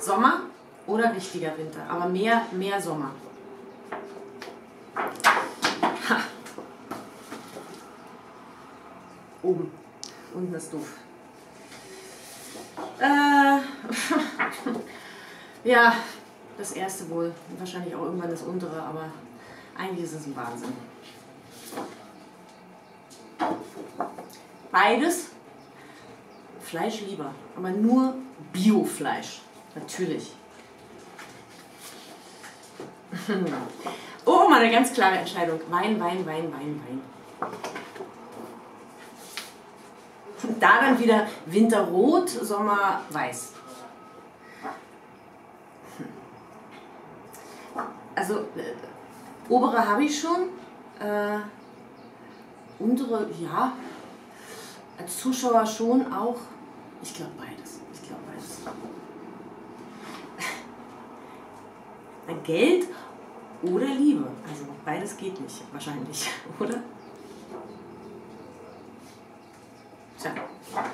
Sommer oder richtiger Winter, aber mehr Sommer. Ha. Oben. Unten ist doof. Ja, das erste wohl. Wahrscheinlich auch irgendwann das untere, aber eigentlich ist es ein Wahnsinn. Beides. Fleisch lieber, aber nur Biofleisch. Natürlich. Oh, mal eine ganz klare Entscheidung. Wein. Und da dann wieder Winterrot, Sommer weiß. Also, obere habe ich schon. Untere, ja. Als Zuschauer schon auch. Ich glaube beides. Geld oder Liebe. Also beides geht nicht, wahrscheinlich, oder? Tja.